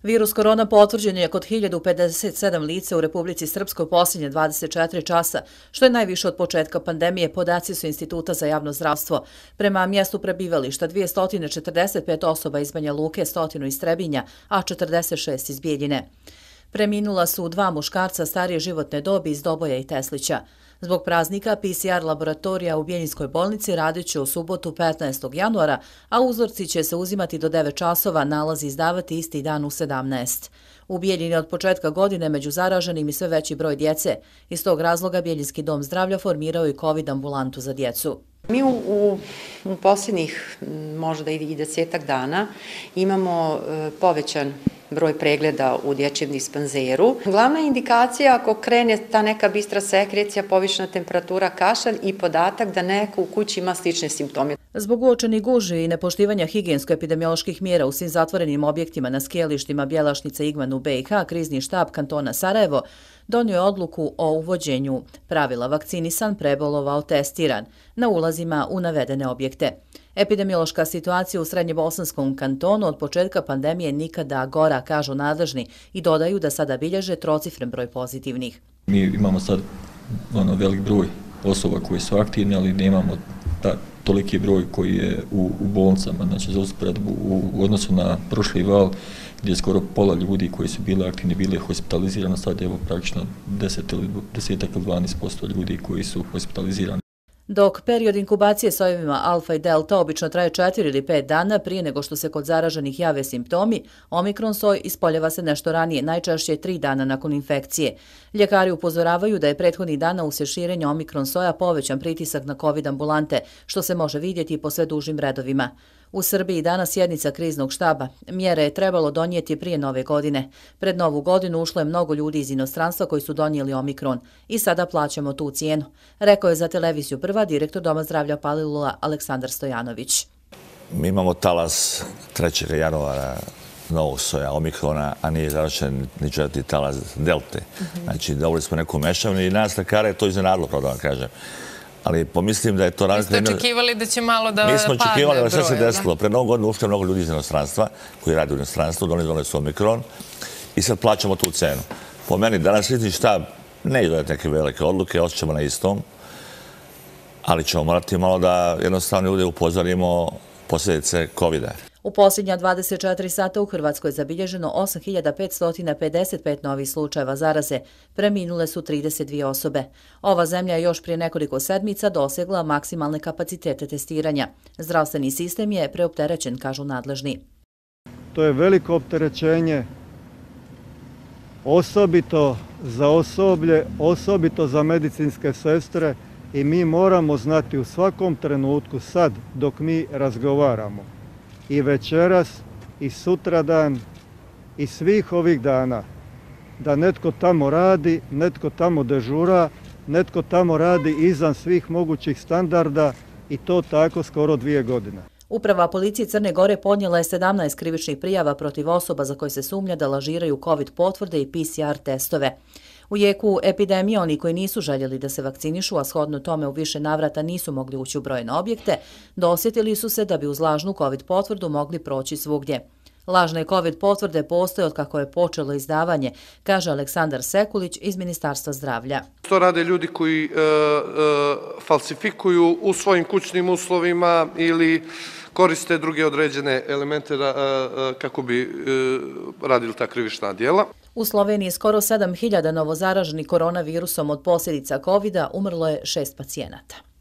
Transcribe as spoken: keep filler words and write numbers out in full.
Virus korona potvrđen je kod hiljadu pedeset sedam lica u Republici Srpskoj posljednje dvadeset četiri časa, što je najviše od početka pandemije, podaci su Instituta za javno zdravstvo. Prema mjestu prebivališta dvjesto četrdeset pet osoba iz Banja Luke, sto iz Trebinja, a četrdeset šest iz Bijeljine. Preminula su dva muškarca starije životne dobi iz Doboja i Teslića. Zbog praznika P C R laboratorija u Bijeljinskoj bolnici radit će u subotu petnaestog januara, a uzorci će se uzimati do devet časova, nalazi izdavati isti dan u sedamnaest. U Bijeljini od početka godine među zaraženim i sve veći broj djece. Iz tog razloga Bijeljinski dom zdravlja formirao i COVID ambulantu za djecu. Mi u, u, u posljednjih možda i desetak dana imamo e, povećan broj pregleda u dječjem dispanzeru. Glavna indikacija ako krene ta neka bistra sekrecija, povišena temperatura, kašalj i podatak da neko u kući ima slične simptome. Zbog uočenih gužvi i nepoštivanja higijensko-epidemioloških mjera u svim zatvorenim objektima na skijalištima Bjelašnica i Igman u B i H, krizni štab kantona Sarajevo donio je odluku o uvođenju pravila vakcinisan, prebolovao, testiran na ulazima u navedene objekte. Epidemiološka situacija u Srednjebosanskom kantonu od početka pandemije nikada gora, kažu nadležni, i dodaju da sada bilježe trocifren broj pozitivnih. Mi imamo sad ono, velik broj osoba koji su aktivni, ali nemamo ta, toliki broj koji je u, u bolnicama. Znači, za usporedbu u, u odnosu na prošli val, gdje je skoro pola ljudi koji su bili aktivni bili hospitalizirani, sad je evo praktično deset ili desetak ili dvanaest posto ljudi koji su hospitalizirani. Dok period inkubacije sojevima alfa i delta obično traje četiri ili pet dana prije nego što se kod zaraženih jave simptomi, omikron soj ispoljava se nešto ranije, najčešće tri dana nakon infekcije. Ljekari upozoravaju da je prethodnih dana uslijed širenja omikron soja povećan pritisak na COVID ambulante, što se može vidjeti po sve dužim redovima. U Srbiji danas sjednica kriznog štaba. Mjere je trebalo donijeti prije nove godine. Pred novu godinu ušlo je mnogo ljudi iz inostranstva koji su donijeli omikron i sada plaćamo tu cijenu, rekao je za televiziju Prva direktor Doma zdravlja Palilula Aleksandar Stojanović. Mi imamo talas trećeg januara novog soja omikrona, a nije završen ni četvrti talas delte. Mm-hmm. Znači, dobili smo neku mešavnu i nas lekara je to iznenadilo, pravo da vam kažem. Ali pomislim da je to... Vi ste očekivali da će malo da padne broj? Mi smo očekivali da sve se desilo. Pre mnogo godina ušlo mnogo ljudi iz inostranstva koji radi u inostranstvu, donijeli su omikron i sad plaćamo tu cenu. Po meni, danas krizni štab ne ide neke velike odluke, osjećamo na istom, ali ćemo morati malo da jednostavno ljude upozorimo posljedice kovida. U posljednja dvadeset četiri sata u Hrvatskoj je zabilježeno osam hiljada petsto pedeset pet novih slučajeva zaraze, preminule su trideset dvije osobe. Ova zemlja je još prije nekoliko sedmica dosegla maksimalne kapacitete testiranja. Zdravstveni sistem je preopterećen, kažu nadležni. To je veliko opterećenje, osobito za osoblje, osobito za medicinske sestre i mi moramo znati u svakom trenutku sad dok mi razgovaramo i večeras, i sutradan, i svih ovih dana, da netko tamo radi, netko tamo dežura, netko tamo radi izvan svih mogućih standarda i to tako skoro dvije godine. Uprava policije Crne Gore podnijela je sedamnaest krivičnih prijava protiv osoba za koje se sumnja da lažiraju COVID potvrde i P C R testove. U jeku epidemije oni koji nisu željeli da se vakcinišu, a shodno tome u više navrata nisu mogli ući u brojne objekte, dosjetili su se da bi uz lažnu COVID potvrdu mogli proći svugdje. Lažne COVID potvrde postoje od kako je počelo izdavanje, kaže Aleksandar Sekulić iz Ministarstva zdravlja. To rade ljudi koji e, e, falsifikuju u svojim kućnim uslovima ili koriste druge određene elemente da, e, kako bi e, radili ta krivična djela. U Sloveniji skoro sedam hiljada novozaraženih koronavirusom od posljedica kovida umrlo je šest pacijenata.